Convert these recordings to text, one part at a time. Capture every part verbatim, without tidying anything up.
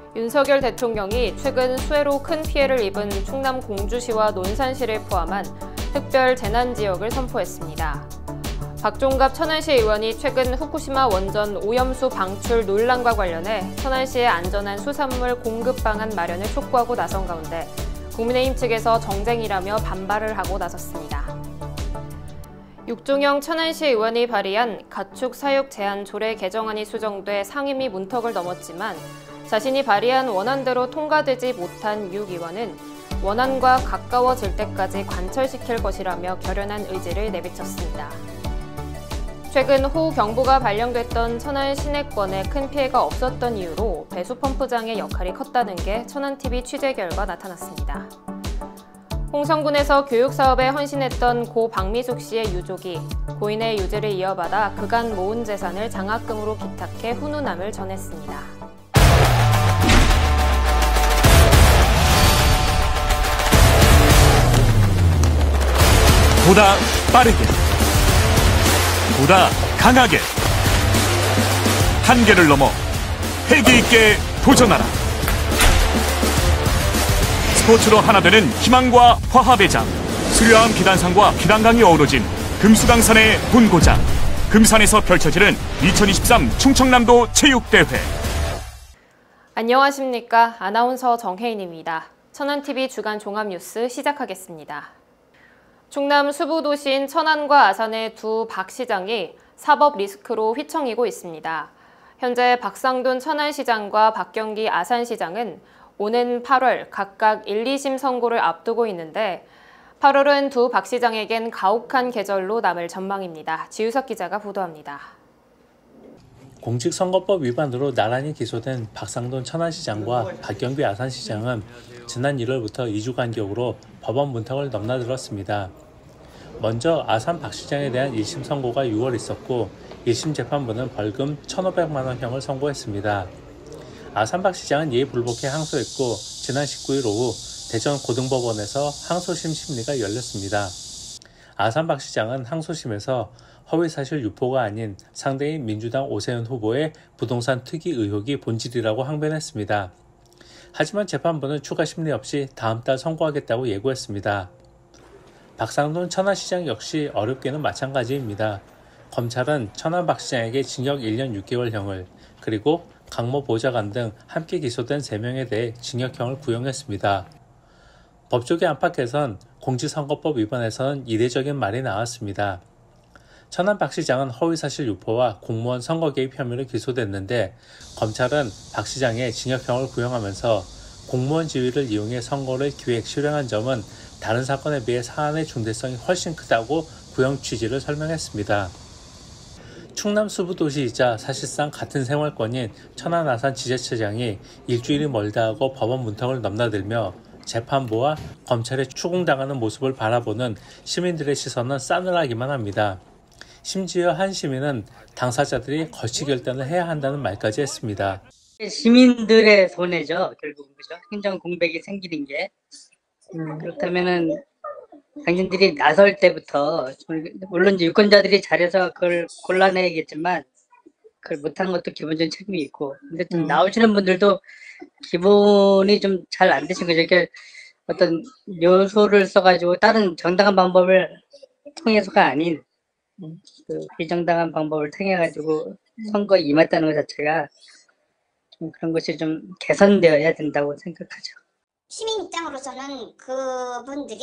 윤석열 대통령이 최근 수해로 큰 피해를 입은 충남 공주시와 논산시를 포함한 특별 재난지역을 선포했습니다. 박종갑 천안시 의원이 최근 후쿠시마 원전 오염수 방출 논란과 관련해 천안시의 안전한 수산물 공급 방안 마련을 촉구하고 나선 가운데 국민의힘 측에서 정쟁이라며 반발을 하고 나섰습니다. 육종영 천안시 의원이 발의한 가축 사육 제한 조례 개정안이 수정돼 상임위 문턱을 넘었지만 자신이 발의한 원안대로 통과되지 못한 육 의원은 원안과 가까워질 때까지 관철시킬 것이라며 결연한 의지를 내비쳤습니다. 최근 호우 경보가 발령됐던 천안 시내권에 큰 피해가 없었던 이유로 배수 펌프장의 역할이 컸다는 게 천안티비 취재 결과 나타났습니다. 홍성군에서 교육사업에 헌신했던 고 박미숙 씨의 유족이 고인의 유지를 이어받아 그간 모은 재산을 장학금으로 기탁해 훈훈함을 전했습니다. 보다 빠르게, 보다 강하게, 한계를 넘어 패기 있게 도전하라. 스포츠로 하나 되는 희망과 화합의 장, 수려한 비단상과 비단강이 어우러진 금수강산의 본고장, 금산에서 펼쳐지는 이천이십삼 충청남도 체육대회. 안녕하십니까. 아나운서 정혜인입니다. 천안티비 주간 종합뉴스 시작하겠습니다. 충남 수부도시인 천안과 아산의 두 박 시장이 사법 리스크로 휘청이고 있습니다. 현재 박상돈 천안시장과 박경기 아산시장은 오는 팔월 각각 일, 이심 선고를 앞두고 있는데 팔월은 두 박 시장에겐 가혹한 계절로 남을 전망입니다. 지우석 기자가 보도합니다. 공직선거법 위반으로 나란히 기소된 박상돈 천안시장과 박경규 아산시장은 지난 일월부터 이 주 간격으로 법원 문턱을 넘나들었습니다. 먼저 아산 박 시장에 대한 일 심 선고가 유월 있었고 일 심 재판부는 벌금 천오백만 원형을 선고했습니다. 아산 박 시장은 이에 불복해 항소했고 지난 십구일 오후 대전 고등법원에서 항소심 심리가 열렸습니다. 아산 박 시장은 항소심에서 허위사실 유포가 아닌 상대인 민주당 오세훈 후보의 부동산 투기 의혹이 본질이라고 항변했습니다. 하지만 재판부는 추가 심리 없이 다음 달 선고하겠다고 예고했습니다. 박상돈 천안시장 역시 어렵게는 마찬가지입니다. 검찰은 천안 박 시장에게 징역 일 년 육 개월형을 그리고 강모 보좌관 등 함께 기소된 세 명에 대해 징역형을 구형했습니다. 법조계 안팎에선 공직선거법 위반에서는 이례적인 말이 나왔습니다. 천안 박 시장은 허위사실 유포와 공무원 선거 개입 혐의로 기소됐는데 검찰은 박 시장의 징역형을 구형하면서 공무원 지위를 이용해 선거를 기획 실행한 점은 다른 사건에 비해 사안의 중대성이 훨씬 크다고 구형 취지를 설명했습니다. 충남 수부도시이자 사실상 같은 생활권인 천안 아산 지자체장이 일주일이 멀다 하고 법원 문턱을 넘나들며 재판부와 검찰에 추궁당하는 모습을 바라보는 시민들의 시선은 싸늘하기만 합니다. 심지어 한 시민은 당사자들이 거치 결단을 해야 한다는 말까지 했습니다. 시민들의 손해죠. 결국은 그죠. 행정 공백이 생기는 게 음, 그렇다면은 당신들이 나설 때부터 물론 이제 유권자들이 잘해서 그걸 골라내야겠지만 그걸 못한 것도 기본적인 책임이 있고 근데 좀 나오시는 분들도 기본이 좀 잘 안 되신 거죠. 이렇게 어떤 요소를 써가지고 다른 정당한 방법을 통해서가 아닌 그 비정당한 방법을 통해가지고 선거에 임했다는 것 자체가 좀 그런 것이 좀 개선되어야 된다고 생각하죠. 시민 입장으로서는 그분들이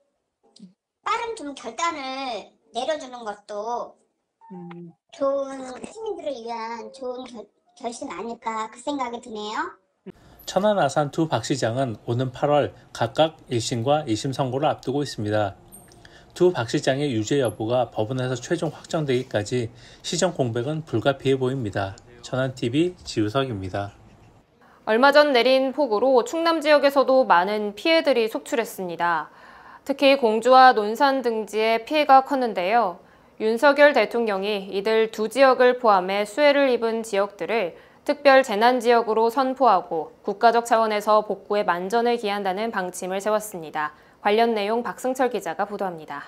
빠른 좀 결단을 내려주는 것도 음, 좋은 시민들을 위한 좋은 결, 결심 아닐까 그 생각이 드네요. 천안 아산 두 박 시장은 오는 팔월 각각 일 심과 이 심 선고를 앞두고 있습니다. 두 박 시장의 유죄 여부가 법원에서 최종 확정되기까지 시정 공백은 불가피해 보입니다. 천안티비 지우석입니다. 얼마 전 내린 폭우로 충남 지역에서도 많은 피해들이 속출했습니다. 특히 공주와 논산 등지에 피해가 컸는데요. 윤석열 대통령이 이들 두 지역을 포함해 수해를 입은 지역들을 특별 재난지역으로 선포하고 국가적 차원에서 복구에 만전을 기한다는 방침을 세웠습니다. 관련 내용 박승철 기자가 보도합니다.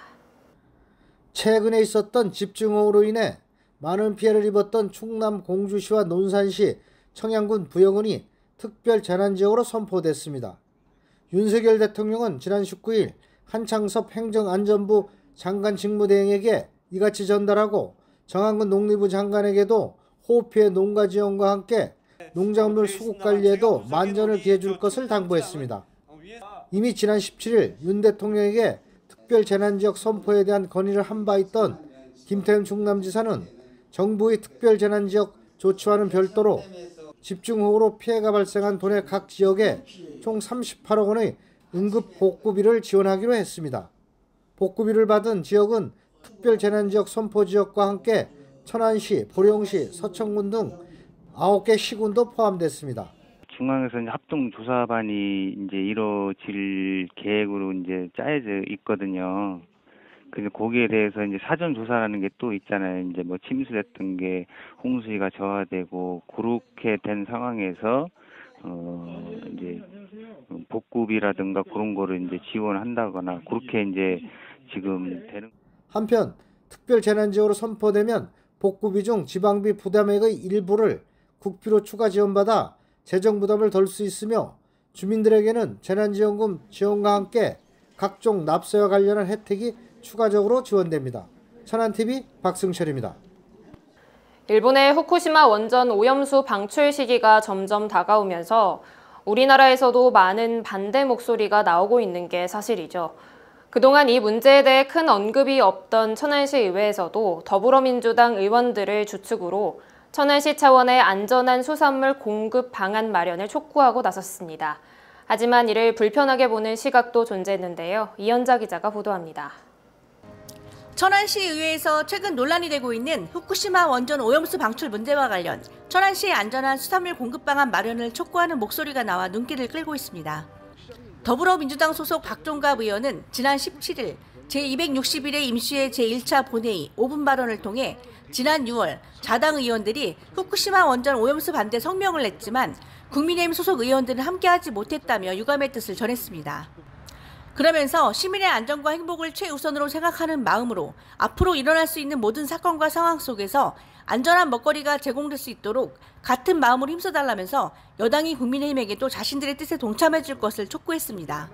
최근에 있었던 집중호우로 인해 많은 피해를 입었던 충남 공주시와 논산시, 청양군 부여군이 특별 재난지역으로 선포됐습니다. 윤석열 대통령은 지난 십구 일 한창섭 행정안전부 장관 직무대행에게 이같이 전달하고 정한근 농림부 장관에게도 호우피해 농가 지원과 함께 농작물 수국 관리에도 만전을 기해줄 것을 당부했습니다. 이미 지난 십칠 일 윤 대통령에게 특별 재난지역 선포에 대한 건의를 한 바 있던 김태흠 충남지사는 정부의 특별 재난지역 조치와는 별도로 집중호우로 피해가 발생한 도내 각 지역에 총 삼십팔억 원의 응급 복구비를 지원하기로 했습니다. 복구비를 받은 지역은 특별 재난지역 선포 지역과 함께 천안시, 보령시, 서천군 등 아홉 개 시군도 포함됐습니다. 중앙에서 이제 합동 조사반이 이제 이루어질 계획으로 이제 짜여져 있거든요. 근데 거기에 대해서 이제 사전 조사라는 게 또 있잖아요. 이제 뭐 침수됐던 게 홍수위가 저하되고 그렇게 된 상황에서 어 이제 복구비라든가 그런 거를 이제 지원한다거나 그렇게 이제 지금 되는. 한편 특별 재난지역으로 선포되면 복구비 중 지방비 부담액의 일부를 국비로 추가 지원받아 재정 부담을 덜 수 있으며 주민들에게는 재난지원금 지원과 함께 각종 납세와 관련한 혜택이 추가적으로 지원됩니다. 천안티비 박승철입니다. 일본의 후쿠시마 원전 오염수 방출 시기가 점점 다가오면서 우리나라에서도 많은 반대 목소리가 나오고 있는 게 사실이죠. 그동안 이 문제에 대해 큰 언급이 없던 천안시 의회에서도 더불어민주당 의원들을 주축으로 천안시 차원의 안전한 수산물 공급 방안 마련을 촉구하고 나섰습니다. 하지만 이를 불편하게 보는 시각도 존재했는데요. 이현자 기자가 보도합니다. 천안시 의회에서 최근 논란이 되고 있는 후쿠시마 원전 오염수 방출 문제와 관련 천안시의 안전한 수산물 공급 방안 마련을 촉구하는 목소리가 나와 눈길을 끌고 있습니다. 더불어민주당 소속 박종갑 의원은 지난 십칠 일 제이백육십 일의 임시회 제일 차 본회의 오 분 발언을 통해 지난 유월 자당 의원들이 후쿠시마 원전 오염수 반대 성명을 냈지만 국민의힘 소속 의원들은 함께하지 못했다며 유감의 뜻을 전했습니다. 그러면서 시민의 안전과 행복을 최우선으로 생각하는 마음으로 앞으로 일어날 수 있는 모든 사건과 상황 속에서 안전한 먹거리가 제공될 수 있도록 같은 마음으로 힘써달라면서 여당이 국민의힘에게도 자신들의 뜻에 동참해줄 것을 촉구했습니다.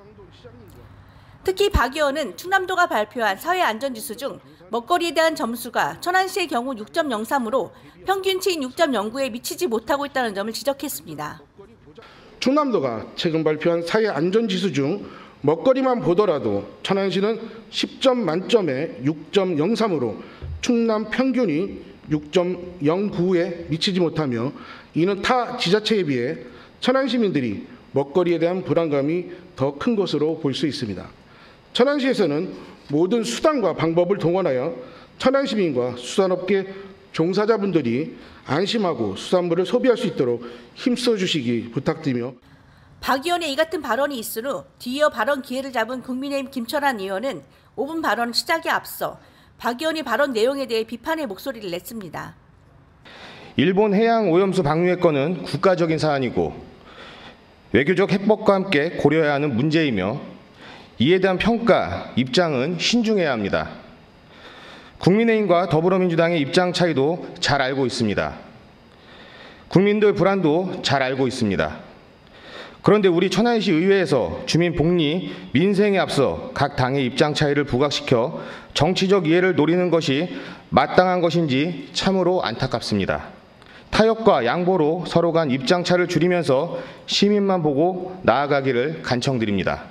특히 박 의원은 충남도가 발표한 사회안전지수 중 먹거리에 대한 점수가 천안시의 경우 육 점 영삼으로 평균치인 육 점 영구에 미치지 못하고 있다는 점을 지적했습니다. 충남도가 최근 발표한 사회안전지수 중 먹거리만 보더라도 천안시는 십 점 만점에 육 점 영삼으로 충남 평균이 육 점 영구에 미치지 못하며 이는 타 지자체에 비해 천안 시민들이 먹거리에 대한 불안감이 더 큰 것으로 볼 수 있습니다. 천안시에서는 모든 수단과 방법을 동원하여 천안 시민과 수산업계 종사자분들이 안심하고 수산물을 소비할 수 있도록 힘써 주시기 부탁드리며 박 의원의 이 같은 발언이 있은 후 뒤이어 발언 기회를 잡은 국민의힘 김철환 의원은 오 분 발언 시작에 앞서 박 의원의 발언 내용에 대해 비판의 목소리를 냈습니다. 일본 해양 오염수 방류의 건은 국가적인 사안이고 외교적 해법과 함께 고려해야 하는 문제이며 이에 대한 평가, 입장은 신중해야 합니다. 국민의힘과 더불어민주당의 입장 차이도 잘 알고 있습니다. 국민들 불안도 잘 알고 있습니다. 그런데 우리 천안시 의회에서 주민 복리, 민생에 앞서 각 당의 입장 차이를 부각시켜 정치적 이해를 노리는 것이 마땅한 것인지 참으로 안타깝습니다. 타협과 양보로 서로 간 입장 차를 줄이면서 시민만 보고 나아가기를 간청드립니다.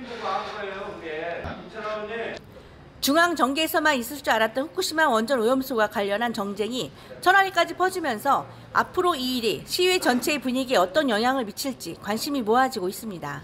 중앙 정계에서만 있을 줄 알았던 후쿠시마 원전 오염수와 관련한 정쟁이 천안시까지 퍼지면서 앞으로 이 일이 시의회 전체의 분위기에 어떤 영향을 미칠지 관심이 모아지고 있습니다.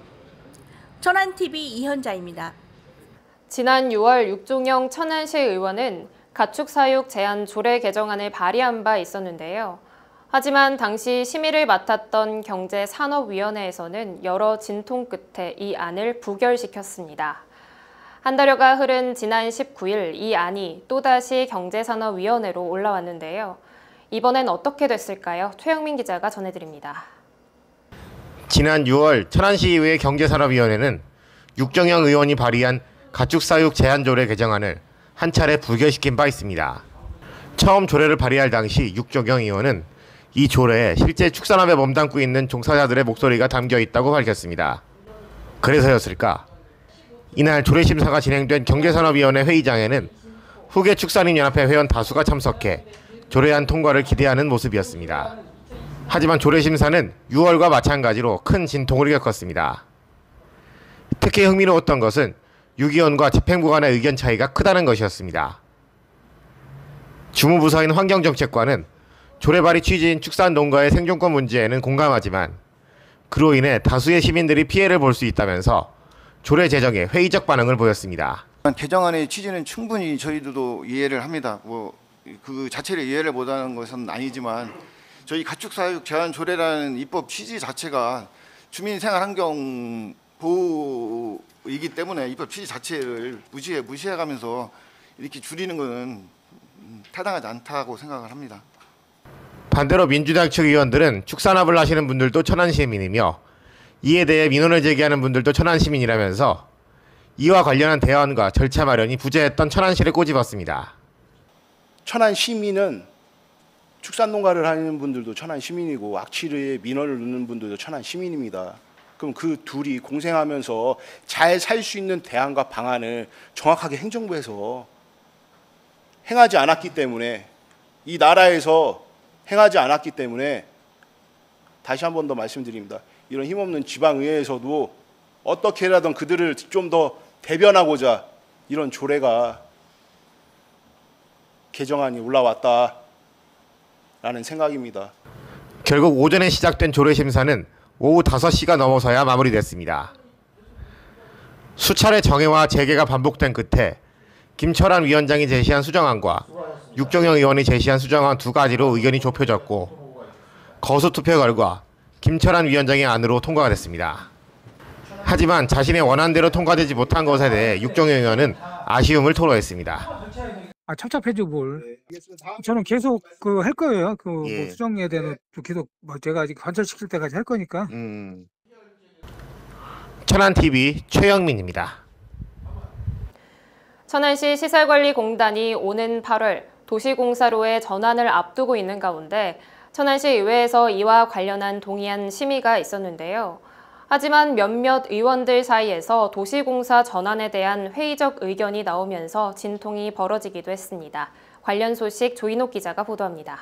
천안티비 이현자입니다. 지난 유월 육종영 천안시 의원은 가축 사육 제한 조례 개정안을 발의한 바 있었는데요. 하지만 당시 심의를 맡았던 경제산업위원회에서는 여러 진통 끝에 이 안을 부결시켰습니다. 한 달여가 흐른 지난 십구 일 이 안이 또다시 경제산업위원회로 올라왔는데요. 이번엔 어떻게 됐을까요? 최영민 기자가 전해드립니다. 지난 유월 천안시의회 경제산업위원회는 육정영 의원이 발의한 가축사육 제한조례 개정안을 한 차례 부결시킨 바 있습니다. 처음 조례를 발의할 당시 육정영 의원은 이 조례에 실제 축산업에 몸담고 있는 종사자들의 목소리가 담겨 있다고 밝혔습니다. 그래서였을까? 이날 조례 심사가 진행된 경제산업위원회 회의장에는 후계축산인연합회 회원 다수가 참석해 조례안 통과를 기대하는 모습이었습니다. 하지만 조례 심사는 유월과 마찬가지로 큰 진통을 겪었습니다. 특히 흥미로웠던 것은 유기원과 집행부 간의 의견 차이가 크다는 것이었습니다. 주무부서인 환경정책과는 조례 발의 취지인 축산 농가의 생존권 문제에는 공감하지만 그로 인해 다수의 시민들이 피해를 볼 수 있다면서 조례 제정에 회의적 반응을 보였습니다. 개정안의 취지는 충분히 저희들도 이해를 합니다. 뭐 그 자체를 이해를 못하는 것은 아니지만 저희 가축사육 제한 조례라는 입법 취지 자체가 주민 생활 환경 보호이기 때문에 입법 취지 자체를 무시해 무시해가면서 이렇게 줄이는 것은 타당하지 않다고 생각을 합니다. 반대로 민주당 측 의원들은 축산업을 하시는 분들도 천안 시민이며 이에 대해 민원을 제기하는 분들도 천안 시민이라면서 이와 관련한 대안과 절차 마련이 부재했던 천안시를 꼬집었습니다. 천안 시민은 축산 농가를 하는 분들도 천안 시민이고 악취류에 민원을 넣는 분들도 천안 시민입니다. 그럼 그 둘이 공생하면서 잘 살 수 있는 대안과 방안을 정확하게 행정부에서 행하지 않았기 때문에 이 나라에서 행하지 않았기 때문에 다시 한 번 더 말씀드립니다. 이런 힘없는 지방의회에서도 어떻게라든 그들을 좀 더 대변하고자 이런 조례가 개정안이 올라왔다라는 생각입니다. 결국 오전에 시작된 조례 심사는 오후 다섯 시가 넘어서야 마무리됐습니다. 수차례 정회와 재개가 반복된 끝에 김철한 위원장이 제시한 수정안과 육정영 의원이 제시한 수정안 두 가지로 의견이 좁혀졌고 거수 투표 결과 김철한 위원장의 안으로 통과가 됐습니다. 하지만 자신의 원안대로 통과되지 못한 것에 대해 육정영 의원은 아쉬움을 토로했습니다. 아, 착잡해지 뭘. 저는 계속 그 할 거예요. 그 예. 뭐 수정에 대한 계속 뭐 제가 아직 관철시킬 때까지 할 거니까. 음. 천안티비 최영민입니다. 천안시 시설관리공단이 오는 팔월 도시공사로의 전환을 앞두고 있는 가운데 천안시 의회에서 이와 관련한 동의안 심의가 있었는데요. 하지만 몇몇 의원들 사이에서 도시공사 전환에 대한 회의적 의견이 나오면서 진통이 벌어지기도 했습니다. 관련 소식 조인옥 기자가 보도합니다.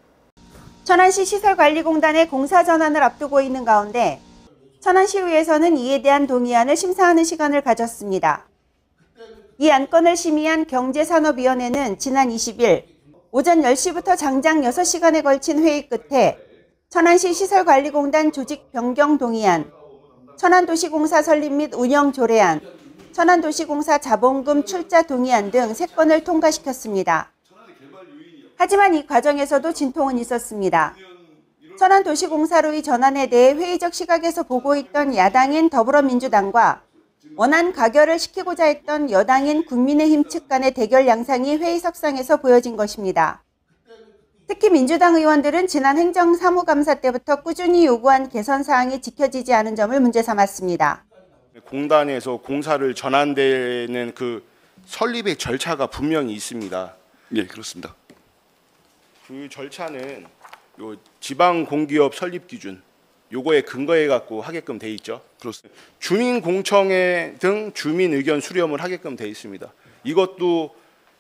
천안시 시설관리공단의 공사 전환을 앞두고 있는 가운데 천안시의회에서는 이에 대한 동의안을 심사하는 시간을 가졌습니다. 이 안건을 심의한 경제산업위원회는 지난 이십 일 오전 열 시부터 장장 여섯 시간에 걸친 회의 끝에 천안시 시설관리공단 조직 변경 동의안, 천안도시공사 설립 및 운영 조례안, 천안도시공사 자본금 출자 동의안 등 세 건을 통과시켰습니다. 하지만 이 과정에서도 진통은 있었습니다. 천안도시공사로의 전환에 대해 회의적 시각에서 보고 있던 야당인 더불어민주당과 원안 가결을 시키고자 했던 여당인 국민의힘 측 간의 대결 양상이 회의석상에서 보여진 것입니다. 특히 민주당 의원들은 지난 행정사무감사 때부터 꾸준히 요구한 개선 사항이 지켜지지 않은 점을 문제 삼았습니다. 공단에서 공사를 전환되는 그 설립의 절차가 분명히 있습니다. 예, 그렇습니다. 그 절차는 요 지방공기업 설립 기준 요거에 근거해 갖고 하게끔 돼 있죠. 그렇습니다. 주민공청회 등 주민 의견 수렴을 하게끔 돼 있습니다. 이것도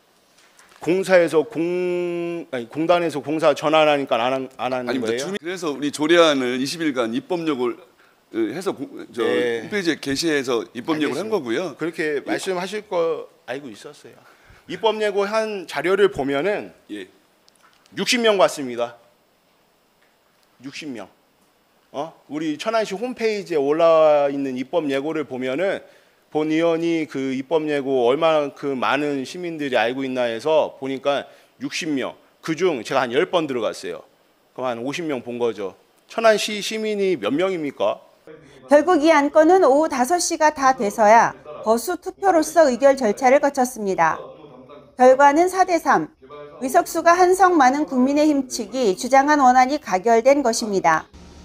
공사에서 공 아니 공단에서 공사 전환하니까 안, 안 하는 아닙니다. 거예요? 주민, 그래서 우리 조례안을 이십 일간 입법력을 해서 저 네. 홈페이지에 게시해서 입법력을 한 거고요. 그렇게 예. 말씀하실 거 알고 있었어요. 입법 예고한 자료를 보면은 예. 육십 명 봤습니다. 육십 명. 어? 우리 천안시 홈페이지에 올라와 있는 입법 예고를 보면은 본 의원이 그 입법 예고 얼마만큼 많은 시민들이 알고 있나 해서 보니까 육십 명. 그중 제가 한 열 번 들어갔어요. 그럼 한 오십 명 본 거죠. 천안시 시민이 몇 명입니까? 결국 이 안건은 오후 다섯 시가 다 돼서야 거수 투표로서 의결 절차를 거쳤습니다. 결과는 사 대 삼. 의석수가 한석 많은 국민의힘 측이 주장한 원안이 가결된 것입니다.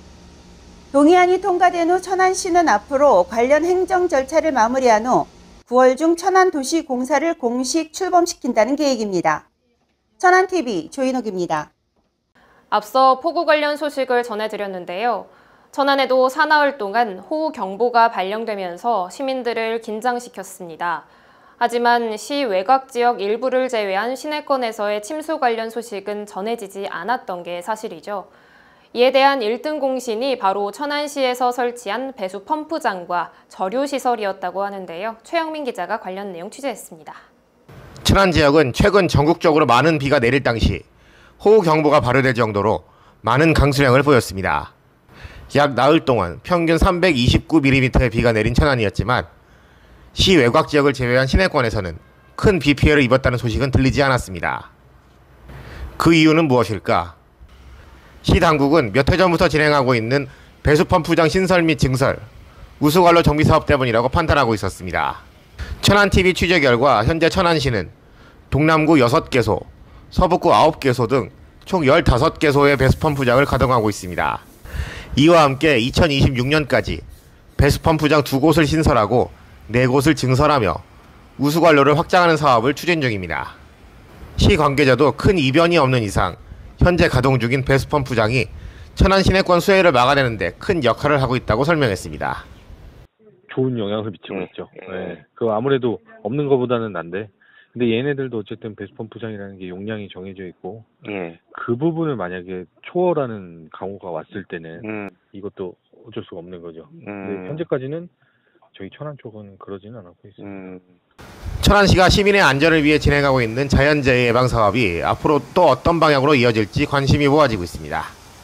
동의안이 통과된 후 천안시는 앞으로 관련 행정 절차를 마무리한 후 구월 중 천안도시공사를 공식 출범시킨다는 계획입니다. 천안티비 조인옥입니다. 앞서 폭우 관련 소식을 전해드렸는데요. 천안에도 사나흘 동안 호우경보가 발령되면서 시민들을 긴장시켰습니다. 하지만 시 외곽 지역 일부를 제외한 시내권에서의 침수 관련 소식은 전해지지 않았던 게 사실이죠. 이에 대한 일 등 공신이 바로 천안시에서 설치한 배수 펌프장과 저류시설이었다고 하는데요. 최영민 기자가 관련 내용 취재했습니다. 천안 지역은 최근 전국적으로 많은 비가 내릴 당시 호우경보가 발효될 정도로 많은 강수량을 보였습니다. 약 나흘 동안 평균 삼백이십구 밀리미터의 비가 내린 천안이었지만 시 외곽 지역을 제외한 시내권에서는 큰 비 피해를 입었다는 소식은 들리지 않았습니다. 그 이유는 무엇일까? 시 당국은 몇 해 전부터 진행하고 있는 배수펌프장 신설 및 증설, 우수관로 정비 사업 때문이라고 판단하고 있었습니다. 천안티비 취재 결과 현재 천안시는 동남구 여섯 개소, 서북구 아홉 개소 등 총 열다섯 개소의 배수펌프장을 가동하고 있습니다. 이와 함께 이천이십육 년까지 배수펌프장 두 곳을 신설하고 네 곳을 증설하며 우수관로를 확장하는 사업을 추진 중입니다. 시 관계자도 큰 이변이 없는 이상 현재 가동 중인 배수펌프장이 천안 시내권 수해를 막아내는 데 큰 역할을 하고 있다고 설명했습니다. 좋은 영향을 미치고 있죠. 네. 그 아무래도 없는 것보다는 난데, 근데 얘네들도 어쨌든 배수펌프장이라는 게 용량이 정해져 있고, 예. 그 부분을 만약에 초월하는 강우가 왔을 때는 음. 이것도 어쩔 수가 없는 거죠. 음. 근데 현재까지는 저희 천안 쪽은 그러지는 않고 있습니다. 음. 천안시가 시민의 안전을 위해 진행하고 있는 자연재해 예방 사업이 앞으로 또 어떤 방향으로 이어질지 관심이 모아지고 있습니다.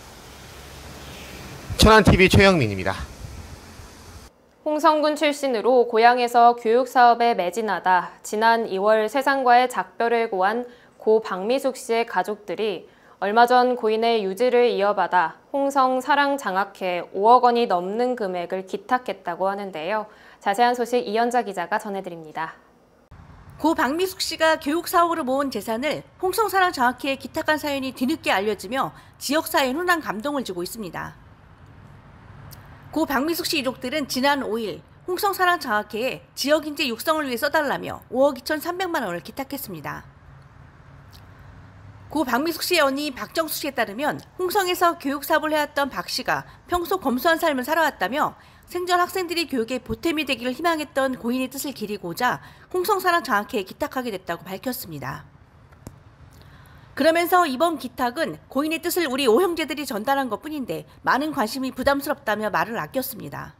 천안티비 최영민입니다. 홍성군 출신으로 고향에서 교육사업에 매진하다 지난 이월 세상과의 작별을 고한 고 박미숙 씨의 가족들이 얼마 전 고인의 유지를 이어받아 홍성 사랑장학회 오억 원이 넘는 금액을 기탁했다고 하는데요. 자세한 소식 이현자 기자가 전해드립니다. 고 박미숙 씨가 교육 사업으로 모은 재산을 홍성사랑장학회에 기탁한 사연이 뒤늦게 알려지며 지역사회에 훈훈한 감동을 주고 있습니다. 고 박미숙 씨 유족들은 지난 오일 홍성사랑장학회에 지역인재 육성을 위해 써달라며 오억 이천삼백만 원을 기탁했습니다. 고 박미숙 씨의 언니 박정수 씨에 따르면 홍성에서 교육 사업을 해왔던 박 씨가 평소 검소한 삶을 살아왔다며 생전 학생들이 교육에 보탬이 되기를 희망했던 고인의 뜻을 기리고자 홍성사랑장학회에 기탁하게 됐다고 밝혔습니다. 그러면서 이번 기탁은 고인의 뜻을 우리 오형제들이 전달한 것뿐인데 많은 관심이 부담스럽다며 말을 아꼈습니다.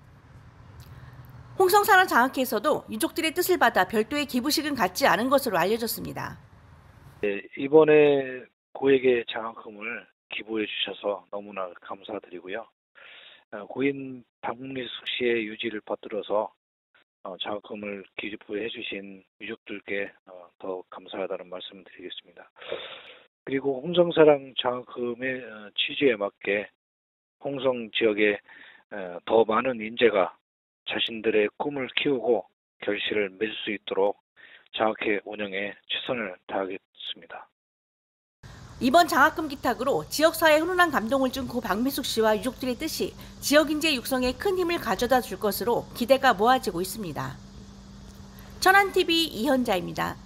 홍성사랑장학회에서도 유족들의 뜻을 받아 별도의 기부식은 갖지 않은 것으로 알려졌습니다. 네, 이번에 고에게 장학금을 기부해 주셔서 너무나 감사드리고요. 고인 박미숙 씨의 유지를 받들어서 장학금을 기부해 주신 유족들께 더 감사하다는 말씀을 드리겠습니다. 그리고 홍성사랑 장학금의 취지에 맞게 홍성 지역에 더 많은 인재가 자신들의 꿈을 키우고 결실을 맺을 수 있도록 장학회 운영에 최선을 다하겠습니다. 이번 장학금 기탁으로 지역사회에 훈훈한 감동을 준 고 박미숙 씨와 유족들의 뜻이 지역인재 육성에 큰 힘을 가져다 줄 것으로 기대가 모아지고 있습니다. 천안티비 이현자입니다.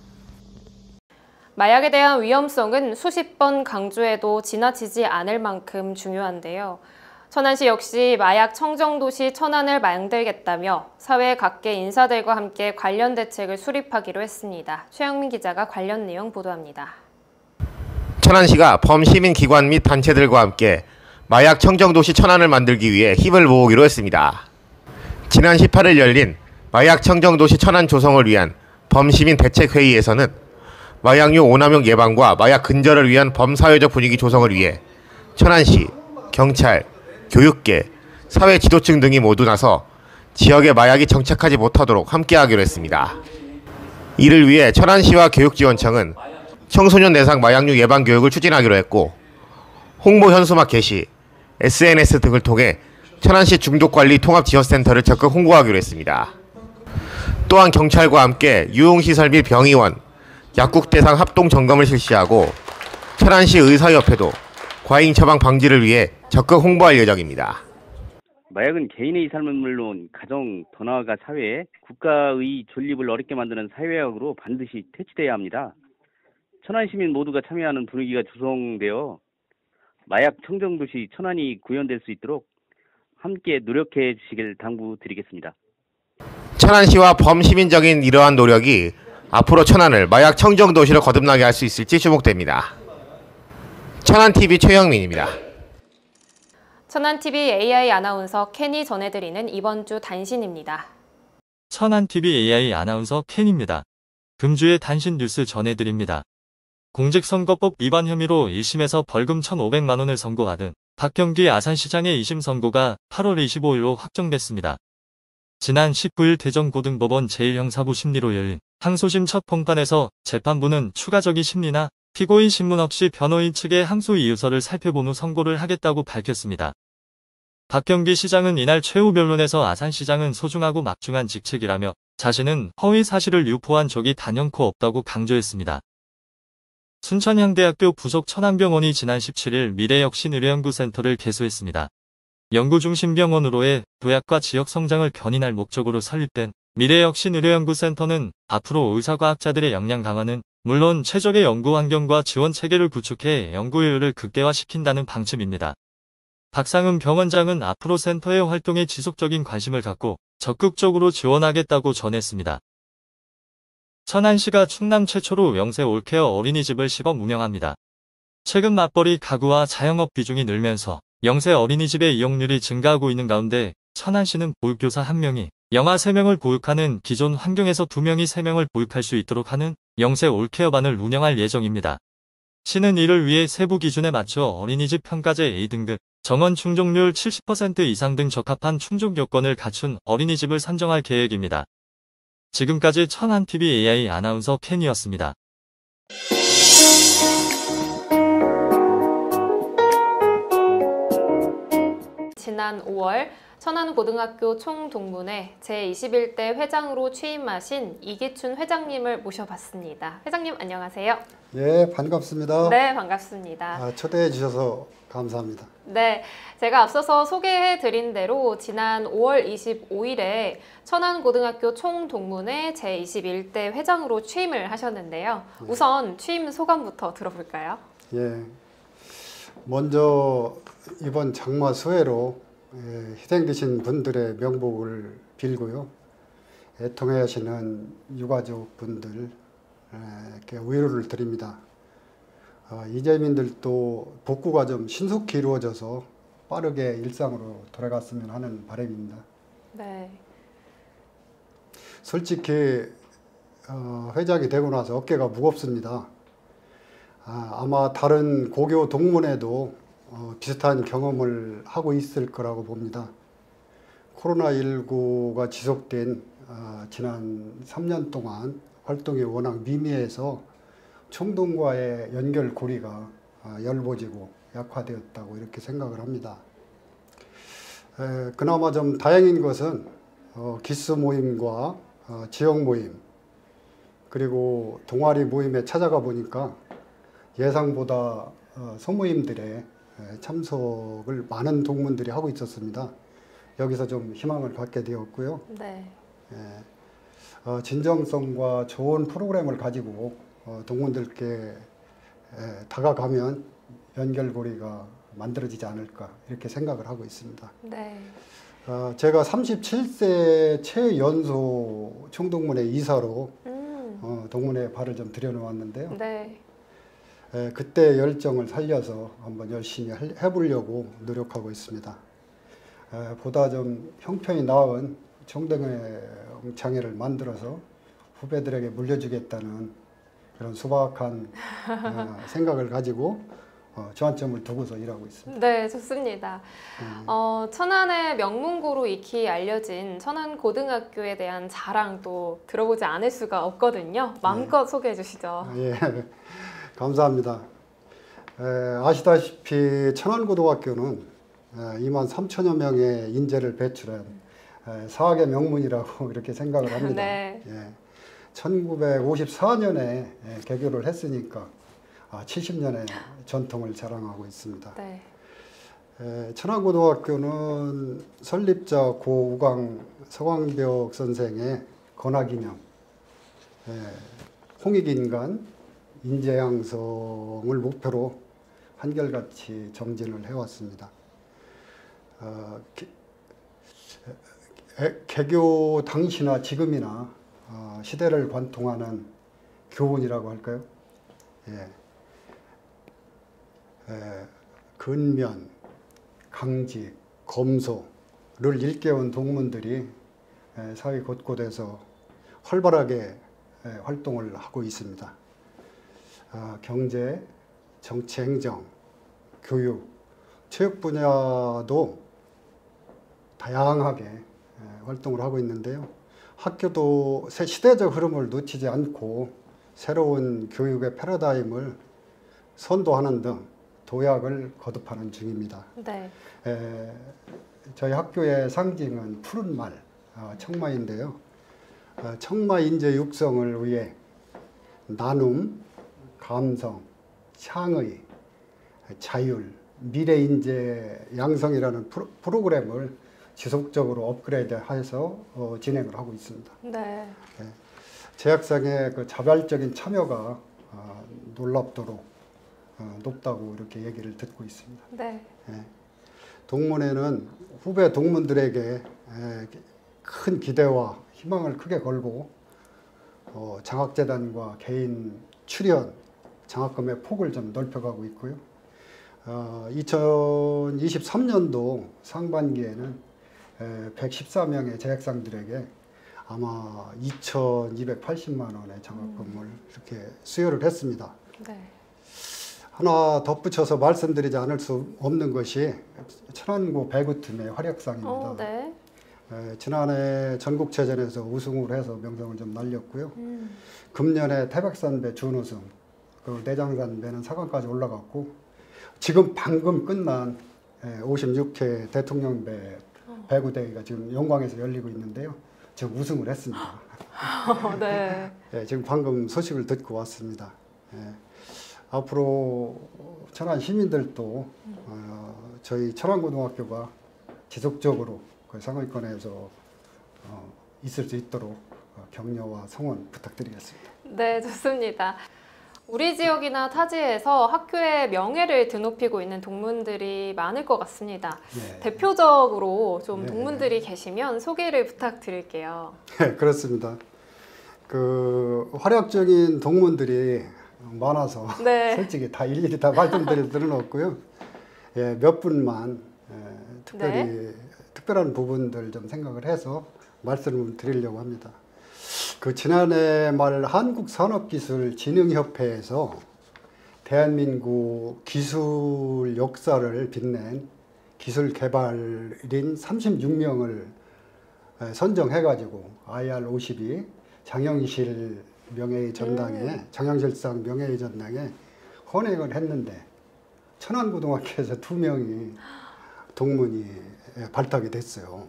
마약에 대한 위험성은 수십 번 강조해도 지나치지 않을 만큼 중요한데요. 천안시 역시 마약 청정도시 천안을 만들겠다며 사회 각계 인사들과 함께 관련 대책을 수립하기로 했습니다. 최영민 기자가 관련 내용 보도합니다. 천안시가 범시민 기관 및 단체들과 함께 마약 청정도시 천안을 만들기 위해 힘을 모으기로 했습니다. 지난 십팔 일 열린 마약 청정도시 천안 조성을 위한 범시민 대책회의에서는 마약류 오남용 예방과 마약 근절을 위한 범사회적 분위기 조성을 위해 천안시, 경찰, 교육계, 사회 지도층 등이 모두 나서 지역에 마약이 정착하지 못하도록 함께하기로 했습니다. 이를 위해 천안시와 교육지원청은 청소년 대상 마약류 예방 교육을 추진하기로 했고 홍보 현수막 게시, 에스엔에스 등을 통해 천안시 중독관리 통합지원센터를 적극 홍보하기로 했습니다. 또한 경찰과 함께 유흥시설 및 병의원, 약국 대상 합동 점검을 실시하고 천안시 의사협회도 과잉 처방 방지를 위해 적극 홍보할 예정입니다. 마약은 개인의 삶은 물론 가정, 더 나아가 사회, 국가의 존립을 어렵게 만드는 사회학으로 반드시 퇴치돼야 합니다. 천안 시민 모두가 참여하는 분위기가 조성되어 마약 청정도시 천안이 구현될 수 있도록 함께 노력해 주시길 당부드리겠습니다. 천안시와 범시민적인 이러한 노력이 앞으로 천안을 마약 청정도시로 거듭나게 할 수 있을지 주목됩니다. 천안티비 최영민입니다. 천안티비 에이아이 아나운서 켄이 전해드리는 이번 주 단신입니다. 천안티비 에이아이 아나운서 켄입니다. 금주의 단신 뉴스 전해드립니다. 공직선거법 위반 혐의로 일 심에서 벌금 천오백만 원을 선고하던 박경기 아산시장의 이 심 선고가 팔월 이십오일로 확정됐습니다. 지난 십구일 대전고등법원 제일 형사부 심리로 열린 항소심 첫 공판에서 재판부는 추가적인 심리나 피고인 신문 없이 변호인 측의 항소 이유서를 살펴본 후 선고를 하겠다고 밝혔습니다. 박경기 시장은 이날 최후 변론에서 아산시장은 소중하고 막중한 직책이라며 자신은 허위 사실을 유포한 적이 단연코 없다고 강조했습니다. 순천향대학교 부속 천안병원이 지난 십칠일 미래혁신의료연구센터를 개소했습니다. 연구중심병원으로의 도약과 지역 성장을 견인할 목적으로 설립된 미래혁신의료연구센터는 앞으로 의사과학자들의 역량 강화는 물론 최적의 연구 환경과 지원 체계를 구축해 연구 효율을 극대화시킨다는 방침입니다. 박상은 병원장은 앞으로 센터의 활동에 지속적인 관심을 갖고 적극적으로 지원하겠다고 전했습니다. 천안시가 충남 최초로 영세 올케어 어린이집을 시범 운영합니다. 최근 맞벌이 가구와 자영업 비중이 늘면서 영세 어린이집의 이용률이 증가하고 있는 가운데 천안시는 보육교사 한 명이 영아 세 명을 보육하는 기존 환경에서 두 명이 세 명을 보육할 수 있도록 하는 영세 올케어반을 운영할 예정입니다. 시는 이를 위해 세부 기준에 맞춰 어린이집 평가제 에이 등급, 정원 충족률 칠십 퍼센트 이상 등 적합한 충족 요건을 갖춘 어린이집을 선정할 계획입니다. 지금까지 천안티비 에이아이 아나운서 켄이었습니다. 지난 오월 천안고등학교 총동문회 제이십일 대 회장으로 취임하신 이기춘 회장님을 모셔봤습니다. 회장님 안녕하세요. 네, 반갑습니다. 네, 반갑습니다. 아, 초대해 주셔서 감사합니다. 네, 제가 앞서서 소개해드린 대로 지난 오월 이십오일에 천안고등학교 총동문회 제이십일 대 회장으로 취임을 하셨는데요. 네. 우선 취임 소감부터 들어볼까요? 예, 먼저 이번 장마 수해로 희생되신 분들의 명복을 빌고요. 애통하시는 유가족 분들께 위로를 드립니다. 이재민들도 복구가 좀 신속히 이루어져서 빠르게 일상으로 돌아갔으면 하는 바람입니다. 네. 솔직히 회장이 되고 나서 어깨가 무겁습니다. 아마 다른 고교 동문회도 비슷한 경험을 하고 있을 거라고 봅니다. 코로나십구가 지속된 지난 삼 년 동안 활동이 워낙 미미해서 총동과의 연결고리가 엷어지고 약화되었다고 이렇게 생각을 합니다. 에, 그나마 좀 다행인 것은 어, 기수 모임과 어, 지역 모임 그리고 동아리 모임에 찾아가 보니까 예상보다 어, 소모임들의 참석을 많은 동문들이 하고 있었습니다. 여기서 좀 희망을 갖게 되었고요. 네. 예, 어, 진정성과 좋은 프로그램을 가지고 어, 동문들께 에, 다가가면 연결고리가 만들어지지 않을까 이렇게 생각을 하고 있습니다. 네. 어, 제가 삼십칠 세 최연소 총동문회 이사로 음. 어, 동문회에 발을 좀 들여놓았는데요. 네. 에, 그때 열정을 살려서 한번 열심히 해보려고 노력하고 있습니다. 에, 보다 좀 형편이 나은 총동회 장애를 만들어서 후배들에게 물려주겠다는 그런 소박한 어, 생각을 가지고 어, 저한점을 두고서 일하고 있습니다. 네, 좋습니다. 음. 어, 천안의 명문고로 익히 알려진 천안고등학교에 대한 자랑도 들어보지 않을 수가 없거든요. 마음껏 네. 소개해 주시죠. 아, 예, 감사합니다. 에, 아시다시피 천안고등학교는 이만 삼천여 명의 인재를 배출한 에, 사학의 명문이라고 이렇게 생각을 합니다. 네. 예, 천구백오십사 년에 개교를 했으니까 칠십 년의 전통을 자랑하고 있습니다. 네. 에, 천안고등학교는 설립자 고 우강 서광벽 선생의 건화기념, 홍익인간 인재양성을 목표로 한결같이 정진을 해왔습니다. 어, 개, 에, 개교 당시나 지금이나 어, 시대를 관통하는 교훈이라고 할까요? 예. 에, 근면, 강직, 검소를 일깨운 동문들이 에, 사회 곳곳에서 활발하게 에, 활동을 하고 있습니다. 어, 경제, 정치, 행정, 교육, 체육 분야도 다양하게 활동을 하고 있는데요. 학교도 새 시대적 흐름을 놓치지 않고 새로운 교육의 패러다임을 선도하는 등 도약을 거듭하는 중입니다. 네. 에, 저희 학교의 상징은 푸른 말, 어, 청마인데요. 어, 청마 인재 육성을 위해 나눔, 감성, 창의, 자율, 미래 인재 양성이라는 프로, 프로그램을 지속적으로 업그레이드해서 어, 진행을 하고 있습니다. 네. 네. 제 학생의 그 자발적인 참여가 어, 놀랍도록 어, 높다고 이렇게 얘기를 듣고 있습니다. 네. 네. 동문회는 후배 동문들에게 에, 큰 기대와 희망을 크게 걸고 어, 장학재단과 개인 출연, 장학금의 폭을 좀 넓혀가고 있고요. 어, 이천이십삼 년도 상반기에는 백십사 명의 재학생들에게 아마 이천이백팔십만 원의 장학금을 음. 이렇게 수여를 했습니다. 네. 하나 덧붙여서 말씀드리지 않을 수 없는 것이 천안고 배구팀의 활약상입니다. 어, 네. 에, 지난해 전국체전에서 우승을 해서 명성을 좀 날렸고요. 음. 금년에 태백산배 준우승, 그 내장산배는 사 강까지 올라갔고 지금 방금 끝난 오십육 회 대통령배 배구 대회가 지금 영광에서 열리고 있는데요. 지금 우승을 했습니다. 네. 네, 지금 방금 소식을 듣고 왔습니다. 네. 앞으로 천안 시민들도 어, 저희 천안고등학교가 지속적으로 그 상위권에서 어, 있을 수 있도록 격려와 성원 부탁드리겠습니다. 네, 좋습니다. 우리 지역이나 타지에서 학교의 명예를 드높이고 있는 동문들이 많을 것 같습니다. 네. 대표적으로 좀 네. 동문들이 계시면 소개를 부탁드릴게요. 네, 그렇습니다. 그 활약적인 동문들이 많아서 네. 솔직히 다 일일이 다 말씀드릴 수는 없고요. 예, 몇 분만 예, 특별히 네. 특별한 부분들 좀 생각을 해서 말씀을 드리려고 합니다. 그 지난해 말 한국산업기술진흥협회에서 대한민국 기술 역사를 빛낸 기술 개발인 삼십육 명을 선정해가지고 아이알 오십이 장영실 명예의 전당에 음. 장영실상 명예의 전당에 헌행을 했는데 천안고등학교에서 두 명이 동문이 발탁이 됐어요.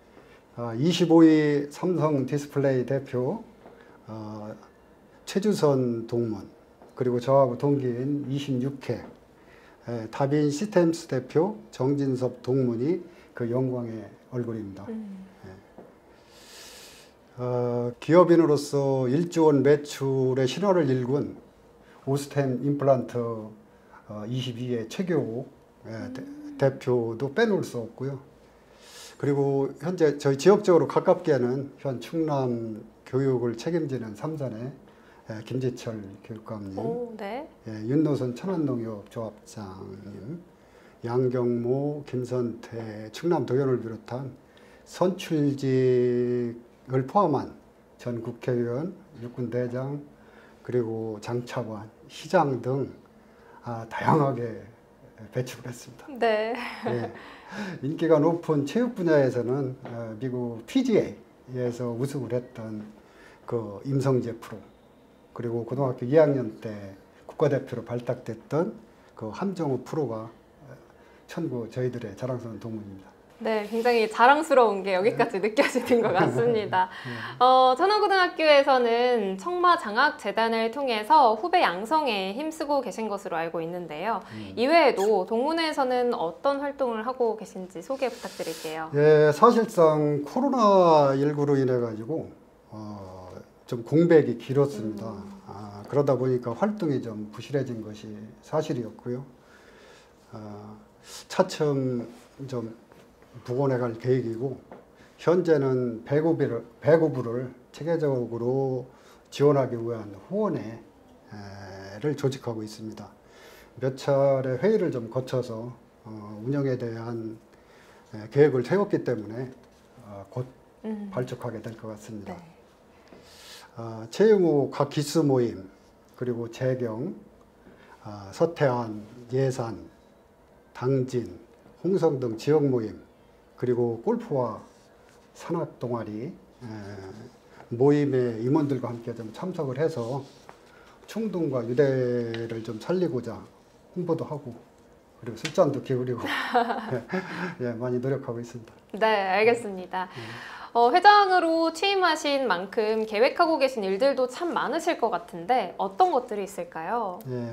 이십오 위 삼성 디스플레이 대표 어, 최주선 동문, 그리고 저하고 동기인 이십육 회 에, 다빈 시스템스 대표 정진섭 동문이 그 영광의 얼굴입니다. 음. 예. 어, 기업인으로서 일조 원 매출의 신화를 일군 오스템 임플란트 어, 이십이 회 최교욱 예, 음. 대, 대표도 빼놓을 수 없고요. 그리고 현재 저희 지역적으로 가깝게는 현 충남 교육을 책임지는 삼산의 김지철 교육감님, 오, 네. 예, 윤노선 천안농협조합장님, 양경모, 김선태, 충남 도연을 비롯한 선출직을 포함한 전 국회의원, 육군대장, 그리고 장차관, 시장 등 아, 다양하게 배출을 했습니다. 네. 예. 인기가 높은 체육 분야에서는 미국 피지에이에서 우승을 했던 그 임성재 프로, 그리고 고등학교 이 학년 때 국가대표로 발탁됐던 그 함정호 프로가 천구 저희들의 자랑스러운 동문입니다. 네, 굉장히 자랑스러운 게 여기까지 네. 느껴지는 것 같습니다. 네. 어, 천안고등학교에서는 청마 장학재단을 통해서 후배 양성에 힘쓰고 계신 것으로 알고 있는데요. 음. 이외에도 동문회에서는 어떤 활동을 하고 계신지 소개 부탁드릴게요. 예, 사실상 코로나십구로 인해 가지고 어, 좀 공백이 길었습니다. 음. 아, 그러다 보니까 활동이 좀 부실해진 것이 사실이었고요. 어, 차츰 좀 복원해 갈 계획이고 현재는 배구비를, 배구부를 체계적으로 지원하기 위한 후원회를 조직하고 있습니다. 몇 차례 회의를 좀 거쳐서 어, 운영에 대한 에, 계획을 세웠기 때문에 어, 곧 음. 발족하게 될 것 같습니다. 네. 어, 채용후 각 기수 모임, 그리고 재경, 어, 서태안, 예산, 당진, 홍성 등 지역 모임, 그리고 골프와 산악 동아리 에, 모임의 임원들과 함께 좀 참석을 해서 충동과 유대를 좀 살리고자 홍보도 하고 그리고 술잔도 기울이고 예, 많이 노력하고 있습니다. 네, 알겠습니다. 어, 회장으로 취임하신 만큼 계획하고 계신 일들도 참 많으실 것 같은데 어떤 것들이 있을까요? 예,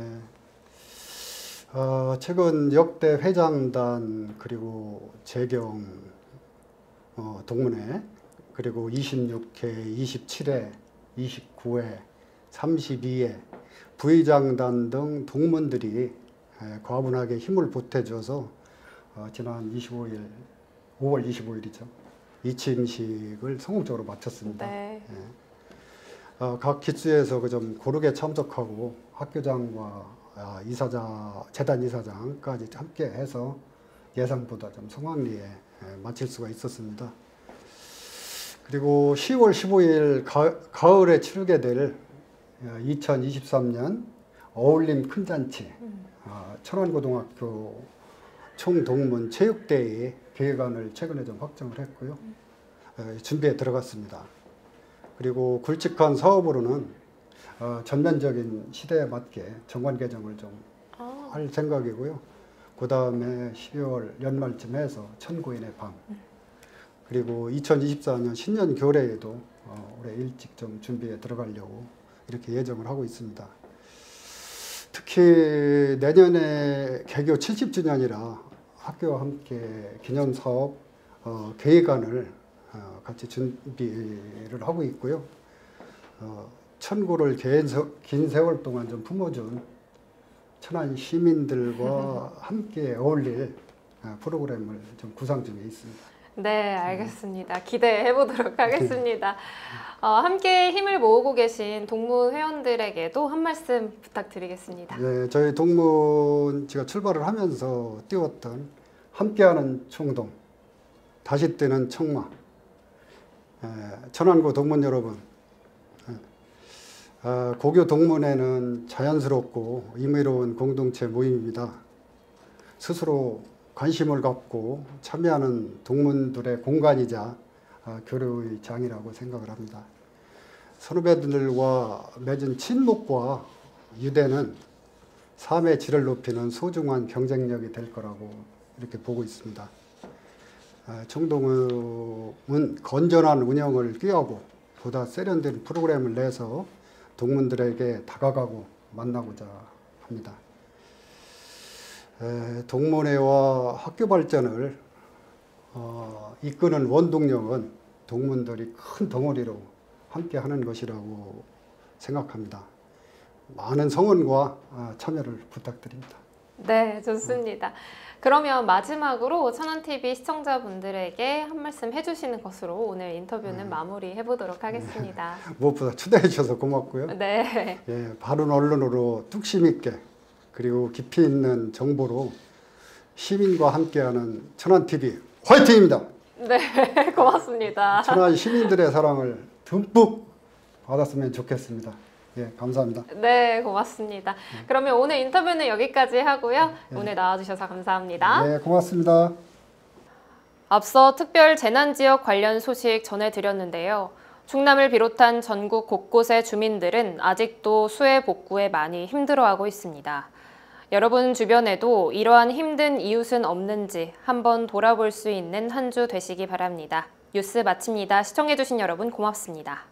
어, 최근 역대 회장단 그리고 재경 어, 동문회 그리고 이십육 회, 이십칠 회, 이십구 회, 삼십이 회 부의장단 등 동문들이 과분하게 힘을 보태줘서 어, 지난 이십오 일, 오월 이십오 일이죠. 이 취임식을 성공적으로 마쳤습니다. 네. 예. 어, 각 기수에서 그 좀 고르게 참석하고 학교장과 아, 이사장, 재단 이사장까지 함께 해서 예상보다 좀 성황리에 예, 마칠 수가 있었습니다. 그리고 시월 십오일 가, 가을에 치르게 될 이천이십삼 년 어울림 큰잔치 음. 어, 천안고등학교 총동문 체육대회 계획안을 최근에 좀 확정을 했고요. 음. 어, 준비에 들어갔습니다. 그리고 굵직한 사업으로는 어, 전면적인 시대에 맞게 정관 개정을 좀 할 아. 생각이고요. 그 다음에 십이월 연말쯤 해서 천고인의 밤 음. 그리고 이천이십사 년 신년 교례에도 어, 올해 일찍 좀 준비에 들어가려고 이렇게 예정을 하고 있습니다. 특히 내년에 개교 칠십 주년이라 학교와 함께 기념사업 어, 계획안을 어, 같이 준비를 하고 있고요. 어, 천고를 긴, 긴 세월 동안 좀 품어준 천안 시민들과 함께 어울릴 어, 프로그램을 좀 구상 중에 있습니다. 네, 알겠습니다. 기대해 보도록 하겠습니다. 어, 함께 힘을 모으고 계신 동문 회원들에게도 한 말씀 부탁드리겠습니다. 네, 저희 동문 제가 출발을 하면서 띄웠던 함께하는 총동, 다시 뜨는 청마, 에, 천안고 동문 여러분, 에, 어, 고교 동문회는 자연스럽고 의미로운 공동체 모임입니다. 스스로 관심을 갖고 참여하는 동문들의 공간이자 교류의 장이라고 생각을 합니다. 선후배들과 맺은 친목과 유대는 삶의 질을 높이는 소중한 경쟁력이 될 거라고 이렇게 보고 있습니다. 총동은 건전한 운영을 꾀하고 보다 세련된 프로그램을 내서 동문들에게 다가가고 만나고자 합니다. 동문회와 학교 발전을 어, 이끄는 원동력은 동문들이 큰 덩어리로 함께 하는 것이라고 생각합니다. 많은 성원과 참여를 부탁드립니다. 네, 좋습니다. 그러면 마지막으로 천안티비 시청자분들에게 한 말씀 해주시는 것으로 오늘 인터뷰는 네. 마무리해 보도록 하겠습니다. 네. 무엇보다 초대해 주셔서 고맙고요. 네. 예, 바른 언론으로 뚝심 있게 그리고 깊이 있는 정보로 시민과 함께하는 천안티비 화이팅입니다. 네, 고맙습니다. 천안 시민들의 사랑을 듬뿍 받았으면 좋겠습니다. 예, 감사합니다. 네, 고맙습니다. 네. 그러면 오늘 인터뷰는 여기까지 하고요. 네. 오늘 나와주셔서 감사합니다. 네, 고맙습니다. 앞서 특별 재난지역 관련 소식 전해드렸는데요. 충남을 비롯한 전국 곳곳의 주민들은 아직도 수해 복구에 많이 힘들어하고 있습니다. 여러분 주변에도 이러한 힘든 이웃은 없는지 한번 돌아볼 수 있는 한 주 되시기 바랍니다. 뉴스 마칩니다. 시청해주신 여러분 고맙습니다.